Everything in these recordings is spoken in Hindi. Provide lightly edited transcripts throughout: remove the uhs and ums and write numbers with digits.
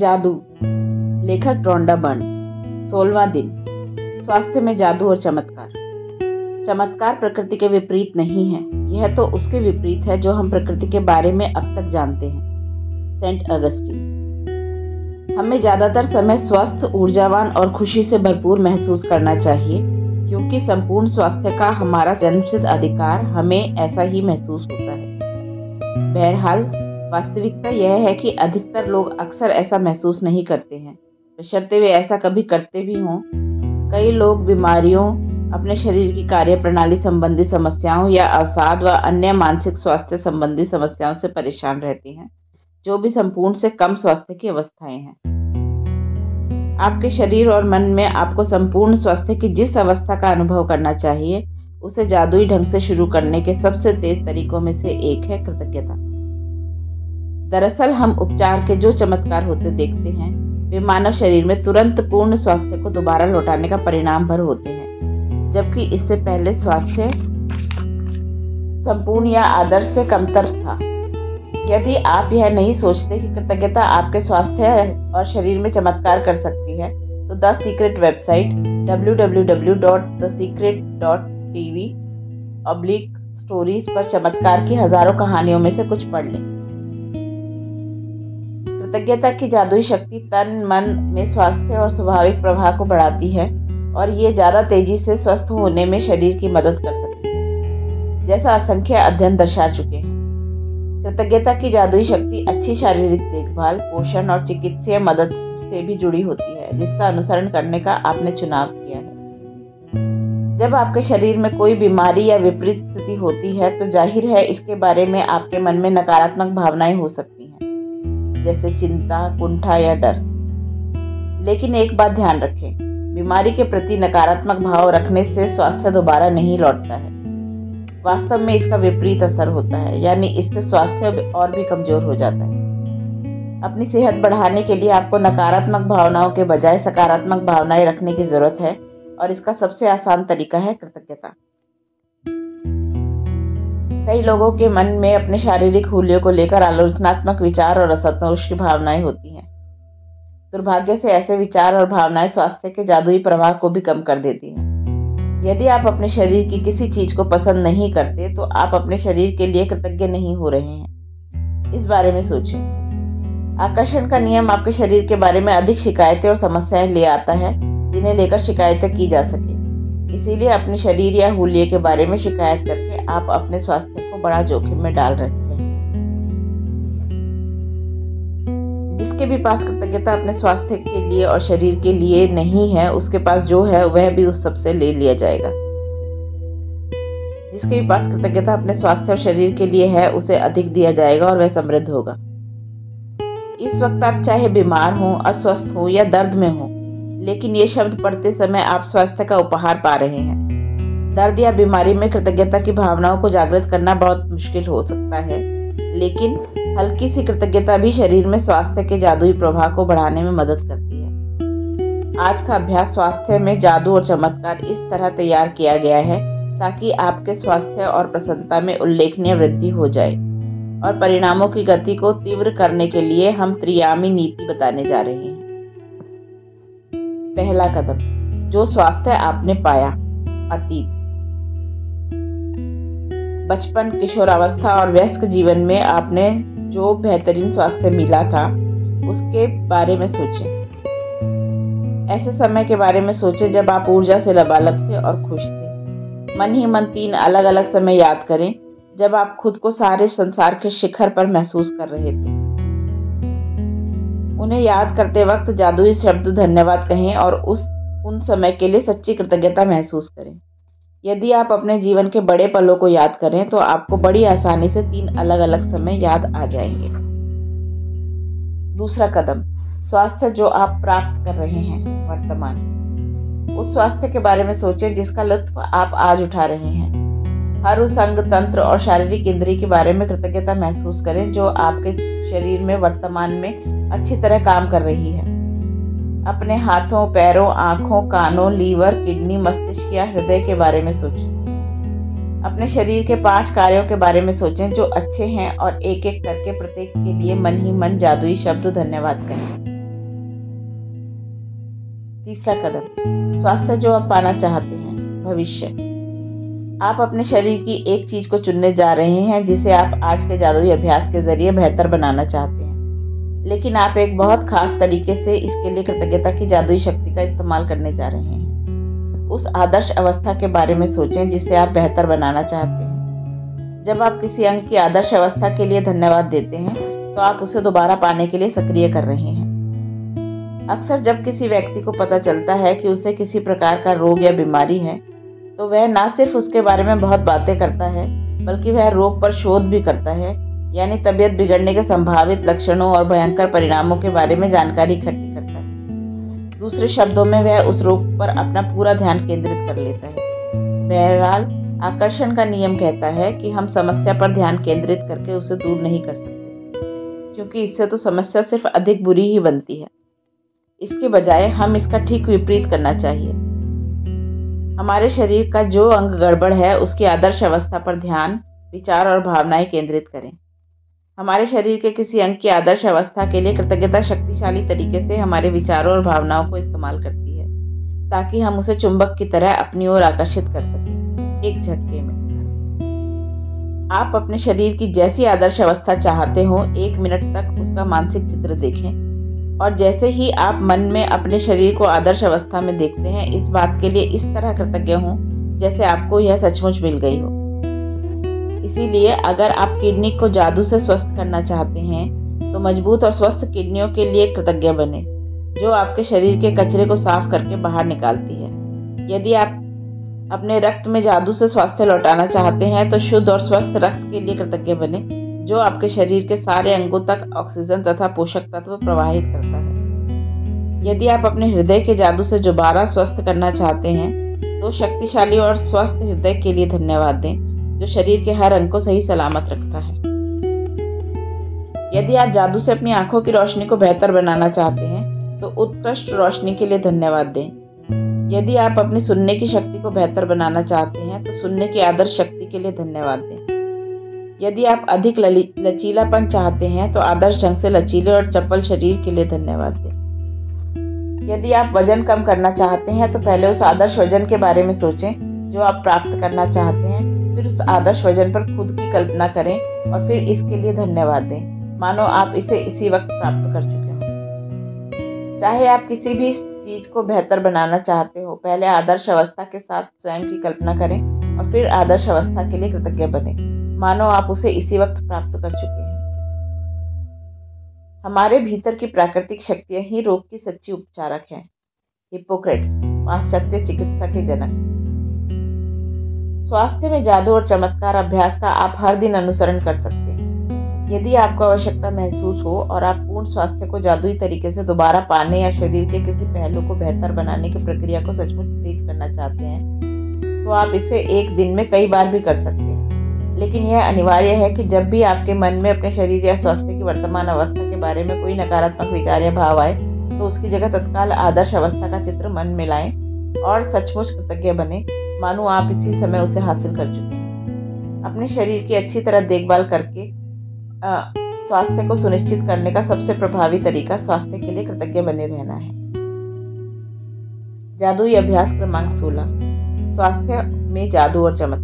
जादू, लेखक रोंडा बर्न। 16वां दिन, स्वास्थ्य में जादू और चमत्कार। चमत्कार प्रकृति के विपरीत नहीं है, यह तो उसके विपरीत है जो हम प्रकृति के बारे में अब तक जानते हैं। Saint Augustine. हमें ज्यादातर समय स्वस्थ, ऊर्जावान और खुशी से भरपूर महसूस करना चाहिए, क्योंकि संपूर्ण स्वास्थ्य का हमारा जन्मसिद्ध अधिकार हमें ऐसा ही महसूस होता है। बहरहाल, वास्तविकता यह है कि अधिकतर लोग अक्सर ऐसा महसूस नहीं करते हैं, बशर्ते वे ऐसा कभी करते भी हों। कई लोग बीमारियों, अपने शरीर की कार्यप्रणाली संबंधी समस्याओं या अवसाद व अन्य मानसिक स्वास्थ्य संबंधी समस्याओं से परेशान रहते हैं, जो भी संपूर्ण से कम स्वास्थ्य की अवस्थाएं हैं। आपके शरीर और मन में आपको संपूर्ण स्वास्थ्य की जिस अवस्था का अनुभव करना चाहिए, उसे जादुई ढंग से शुरू करने के सबसे तेज तरीकों में से एक है कृतज्ञता। दरअसल हम उपचार के जो चमत्कार होते देखते हैं, वे मानव शरीर में तुरंत पूर्ण स्वास्थ्य को दोबारा लौटाने का परिणाम भर होते हैं, जबकि इससे पहले स्वास्थ्य संपूर्ण या आदर्श से कमतर था। यदि आप यह नहीं सोचते कि कृतज्ञता आपके स्वास्थ्य और शरीर में चमत्कार कर सकती है, तो द सीक्रेट वेबसाइट www.thesecret.tv/stories पर चमत्कार की हजारों कहानियों में से कुछ पढ़ लें। कृतज्ञता की जादुई शक्ति तन मन में स्वास्थ्य और स्वाभाविक प्रवाह को बढ़ाती है, और ये ज़्यादा तेजी से स्वस्थ होने में शरीर की मदद कर सकती है, जैसा असंख्य अध्ययन दर्शा चुके हैं। कृतज्ञता की जादुई शक्ति अच्छी शारीरिक देखभाल, पोषण और चिकित्सीय मदद से भी जुड़ी होती है, जिसका अनुसरण करने का आपने चुनाव किया है। जब आपके शरीर में कोई बीमारी या विपरीत स्थिति होती है, तो जाहिर है इसके बारे में आपके मन में नकारात्मक भावनाएं हो सकती हैं, जैसे चिंता, कुंठा या डर। लेकिन एक बात ध्यान रखें, बीमारी के प्रति नकारात्मक भाव रखने से स्वास्थ्य दोबारा नहीं लौटता है। वास्तव में इसका विपरीत असर होता है, यानी इससे स्वास्थ्य और भी कमजोर हो जाता है। अपनी सेहत बढ़ाने के लिए आपको नकारात्मक भावनाओं के बजाय सकारात्मक भावनाएं रखने की जरूरत है, और इसका सबसे आसान तरीका है कृतज्ञता। कई लोगों के मन में अपने शारीरिक हुलियों को लेकर आलोचनात्मक विचार और असंतोष की भावनाएं होती हैं। दुर्भाग्य से ऐसे विचार और भावनाएं स्वास्थ्य के जादुई प्रवाह को भी कम कर देती हैं। यदि आप अपने शरीर की किसी चीज को पसंद नहीं करते, तो आप अपने शरीर के लिए कृतज्ञ नहीं हो रहे हैं। इस बारे में सोचें। आकर्षण का नियम आपके शरीर के बारे में अधिक शिकायतें और समस्याएं ले आता है, जिन्हें लेकर शिकायतें की जा सके। इसीलिए अपने शरीर या हुलिये के बारे में शिकायत करके आप अपने स्वास्थ्य को बड़ा जोखिम में डाल रहे हैं। जिसके भी पास कृतज्ञता अपने स्वास्थ्य के लिए और शरीर के लिए नहीं है, उसके पास जो है वह भी उस सबसे ले लिया जाएगा। जिसके भी पास कृतज्ञता अपने स्वास्थ्य और शरीर के लिए है, उसे अधिक दिया जाएगा और वह समृद्ध होगा। इस वक्त आप चाहे बीमार हो, अस्वस्थ हो या दर्द में हो, लेकिन ये शब्द पढ़ते समय आप स्वास्थ्य का उपहार पा रहे हैं। दर्द या बीमारी में कृतज्ञता की भावनाओं को जागृत करना बहुत मुश्किल हो सकता है, लेकिन हल्की सी कृतज्ञता भी शरीर में स्वास्थ्य के जादुई प्रभाव को बढ़ाने में मदद करती है। आज का अभ्यास स्वास्थ्य में जादू और चमत्कार इस तरह तैयार किया गया है ताकि आपके स्वास्थ्य और प्रसन्नता में उल्लेखनीय वृद्धि हो जाए, और परिणामों की गति को तीव्र करने के लिए हम त्रियामी नीति बताने जा रहे हैं। पहला कदम, जो स्वास्थ्य आपने पाया। अतीत, बचपन, किशोरावस्था और वयस्क जीवन में आपने जो बेहतरीन स्वास्थ्य मिला था, उसके बारे में सोचें। ऐसे समय के बारे में सोचें जब आप ऊर्जा से लबालब थे और खुश थे। मन ही मन 3 अलग अलग समय याद करें जब आप खुद को सारे संसार के शिखर पर महसूस कर रहे थे। उन्हें याद करते वक्त जादुई शब्द धन्यवाद कहें और उन समय के लिए सच्ची कृतज्ञता महसूस करें। यदि आप अपने जीवन के बड़े पलों को याद करें, तो आपको बड़ी आसानी से 3 अलग अलग समय याद आ जाएंगे। दूसरा कदम, स्वास्थ्य जो आप प्राप्त कर रहे हैं वर्तमान। उस स्वास्थ्य के बारे में सोचें जिसका लुत्फ आप आज उठा रहे हैं। हर उस अंग, तंत्र और शारीरिक इंद्रिय के बारे में कृतज्ञता महसूस करें जो आपके शरीर में वर्तमान में अच्छी तरह काम कर रही है। अपने हाथों, पैरों, आंखों, कानों, लीवर, किडनी, मस्तिष्क या हृदय के बारे में सोचें। अपने शरीर के 5 कार्यों के बारे में सोचें जो अच्छे हैं, और एक एक करके प्रत्येक के लिए मन ही मन जादुई शब्द धन्यवाद कहें। तीसरा कदम, स्वास्थ्य जो आप पाना चाहते हैं, भविष्य। आप अपने शरीर की एक चीज को चुनने जा रहे हैं जिसे आप आज के जादुई अभ्यास के जरिए बेहतर बनाना चाहते हैं, लेकिन आप एक बहुत खास तरीके से इसके लिए कृतज्ञता की जादुई शक्ति का इस्तेमाल करने जा रहे हैं। उस आदर्श अवस्था के बारे में सोचें जिसे आप बेहतर बनाना चाहते हैं। जब आप किसी अंग की आदर्श अवस्था के लिए धन्यवाद देते हैं तो आप उसे दोबारा पाने के लिए सक्रिय कर रहे हैं। अक्सर जब किसी व्यक्ति को पता चलता है कि उसे किसी प्रकार का रोग या बीमारी है, तो वह न सिर्फ उसके बारे में बहुत बातें करता है, बल्कि वह रोग पर शोध भी करता है, यानी तबीयत बिगड़ने के संभावित लक्षणों और भयंकर परिणामों के बारे में जानकारी इकट्ठी करता है। दूसरे शब्दों में, वह उस रोग पर अपना पूरा ध्यान केंद्रित कर लेता है। बहरहाल, आकर्षण का नियम कहता है कि हम समस्या पर ध्यान केंद्रित करके उसे दूर नहीं कर सकते, क्योंकि इससे तो समस्या सिर्फ अधिक बुरी ही बनती है। इसके बजाय हम इसका ठीक विपरीत करना चाहिए। हमारे शरीर का जो अंग गड़बड़ है उसकी आदर्श अवस्था पर ध्यान, विचार और भावनाएं केंद्रित करें। हमारे शरीर के किसी अंग की आदर्श अवस्था के लिए कृतज्ञता शक्तिशाली तरीके से हमारे विचारों और भावनाओं को इस्तेमाल करती है, ताकि हम उसे चुंबक की तरह अपनी ओर आकर्षित कर सकें, एक झटके में। आप अपने शरीर की जैसी आदर्श अवस्था चाहते हो, 1 मिनट तक उसका मानसिक चित्र देखें, और जैसे ही आप मन में अपने शरीर को आदर्श अवस्था में देखते हैं, इस बात के लिए इस तरह कृतज्ञ हों जैसे आपको यह सचमुच मिल गई हो। इसीलिए अगर आप किडनी को जादू से स्वस्थ करना चाहते हैं, तो मजबूत और स्वस्थ किडनियों के लिए कृतज्ञ बने, जो आपके शरीर के कचरे को साफ करके बाहर निकालती है। यदि आप अपने रक्त में जादू से स्वास्थ्य लौटाना चाहते हैं, तो शुद्ध और स्वस्थ रक्त के लिए कृतज्ञ बने, जो आपके शरीर के सारे अंगों तक ऑक्सीजन तथा पोषक तत्व प्रवाहित करता है। यदि आप अपने हृदय के जादू से दोबारा स्वस्थ करना चाहते हैं, तो शक्तिशाली और स्वस्थ हृदय के लिए धन्यवाद दें, जो शरीर के हर अंग को सही सलामत रखता है। यदि आप जादू से अपनी आंखों की रोशनी को बेहतर बनाना चाहते हैं, तो उत्कृष्ट रोशनी के लिए धन्यवाद दें। यदि आप अपनी सुनने की शक्ति को बेहतर बनाना चाहते हैं, तो सुनने की आदर्श शक्ति के लिए धन्यवाद दें। यदि आप अधिक लचीलापन चाहते हैं, तो आदर्श ढंग से लचीले और चपल शरीर के लिए धन्यवाद दें। यदि आप वजन कम करना चाहते हैं, तो पहले उस आदर्श वजन के बारे में सोचें जो आप प्राप्त करना चाहते हैं, फिर उस आदर्श वजन पर खुद की कल्पना करें और फिर इसके लिए धन्यवाद दें, मानो आप इसे इसी वक्त प्राप्त कर चुके हों। चाहे आप किसी भी चीज को बेहतर बनाना चाहते हो, पहले आदर्श अवस्था के साथ स्वयं की कल्पना करें और फिर आदर्श अवस्था के लिए कृतज्ञ बने, मानो आप उसे इसी वक्त प्राप्त कर चुके हैं। हमारे भीतर की प्राकृतिक शक्तियां ही रोग की सच्ची उपचारक हैं। हिप्पोक्रेट्स, पाश्चात्य चिकित्सा के जनक। स्वास्थ्य में जादू और चमत्कार अभ्यास का आप हर दिन अनुसरण कर सकते हैं। यदि आपको आवश्यकता महसूस हो और आप पूर्ण स्वास्थ्य को जादुई तरीके से दोबारा पाने या शरीर के किसी पहलू को बेहतर बनाने की प्रक्रिया को सचमुच तेज करना चाहते हैं, तो आप इसे एक दिन में कई बार भी कर सकते हैं। लेकिन यह अनिवार्य है कि जब भी आपके मन में अपने शरीर या स्वास्थ्य की वर्तमान अवस्था के बारे में कोई नकारात्मक विचार या भाव आए, तो उसकी जगह तत्काल आदर्श अवस्था का चित्र मन में लाएं और सचमुच कृतज्ञ बने, मानो आप इसी समय उसे हासिल कर चुके हैं। अपने शरीर की अच्छी तरह देखभाल करके स्वास्थ्य को सुनिश्चित करने का सबसे प्रभावी तरीका स्वास्थ्य के लिए कृतज्ञ बने रहना है। जादुई अभ्यास क्रमांक 16, स्वास्थ्य में जादू और चमत्कार।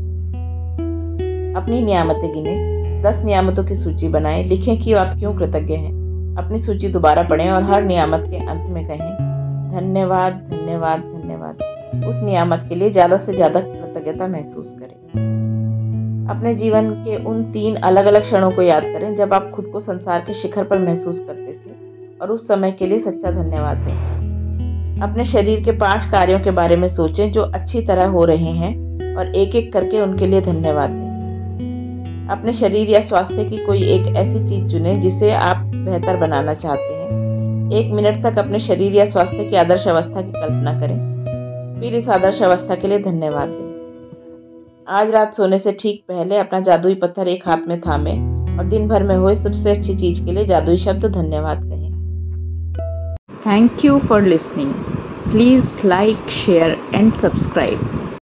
अपनी नियामतें गिनें, 10 नियामतों की सूची बनाएं, लिखें कि आप क्यों कृतज्ञ हैं। अपनी सूची दोबारा पढ़ें और हर नियामत के अंत में कहें धन्यवाद, धन्यवाद, धन्यवाद। उस नियामत के लिए ज़्यादा से ज़्यादा कृतज्ञता महसूस करें। अपने जीवन के उन 3 अलग अलग क्षणों को याद करें जब आप खुद को संसार के शिखर पर महसूस करते थे, और उस समय के लिए सच्चा धन्यवाद दें। अपने शरीर के 5 कार्यों के बारे में सोचें जो अच्छी तरह हो रहे हैं, और एक एक करके उनके लिए धन्यवाद दें। अपने शरीर या स्वास्थ्य की कोई एक ऐसी चीज चुनें जिसे आप बेहतर बनाना चाहते हैं। 1 मिनट तक अपने शरीर या स्वास्थ्य की आदर्श अवस्था की कल्पना करें, फिर इस आदर्श अवस्था के लिए धन्यवाद दें। आज रात सोने से ठीक पहले अपना जादुई पत्थर एक हाथ में थामें और दिन भर में हुए सबसे अच्छी चीज के लिए जादुई शब्द धन्यवाद कहें। Thank you for listening. Please like, share and subscribe.